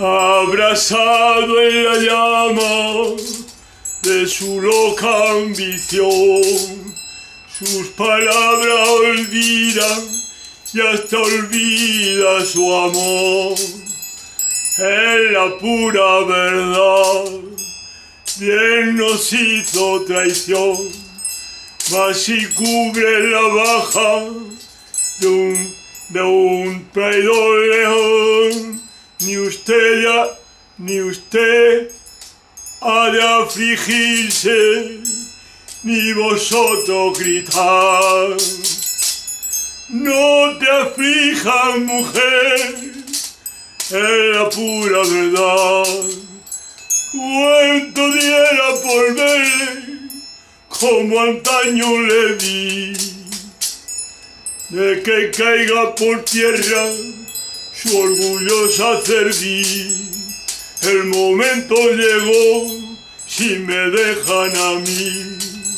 abrazado en la llama de su loca ambición. Sus palabras olvidan y hasta olvida su amor. Es la pura verdad, bien nos hizo traición, mas si cubre la baja de un traidor león, ni usted ha de afligirse, ni vosotros gritar. No te aflijas, mujer, es la pura verdad. Cuánto diera por verle como antaño le di, de que caiga por tierra su orgullosa cerviz. El momento llegó, si me dejan a mí.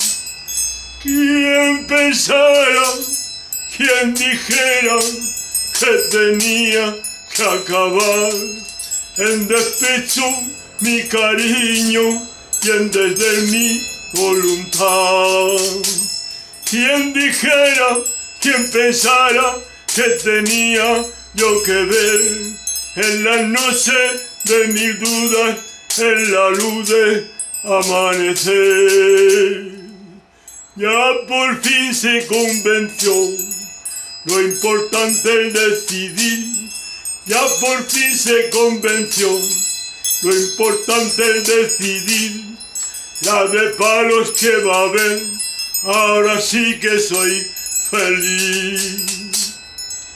¿Quién pensara, quién dijera que tenía que acabar en despecho mi cariño y en desdén mi voluntad? ¿Quién dijera, quién pensara que tenía yo que ver en la noche de mis dudas, en la luz de amanecer? Ya por fin se convenció, lo importante es decidir. Ya por fin se convenció, lo importante es decidir. La de palos que va a haber, ahora sí que soy feliz.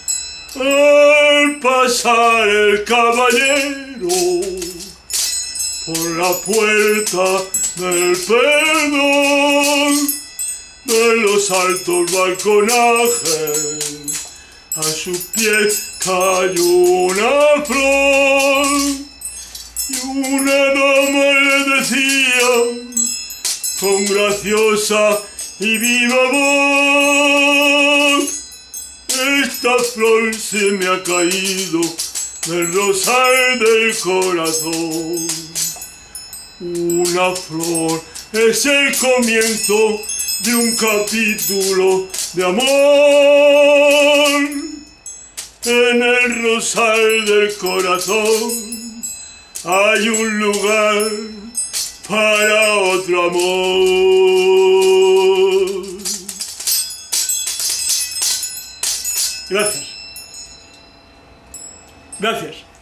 Al pasar el caballero por la puerta del perdón, de los altos balconajes, a sus pies cayó una flor, y una dama le decía con graciosa y viva voz: esta flor se me ha caído del rosal del corazón. Una flor es el comienzo de un capítulo de amor. En el rosal del corazón hay un lugar para otro amor. Gracias. Gracias.